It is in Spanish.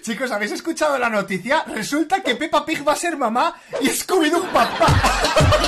Chicos, ¿habéis escuchado la noticia? Resulta que Peppa Pig va a ser mamá y Scooby-Doo papá.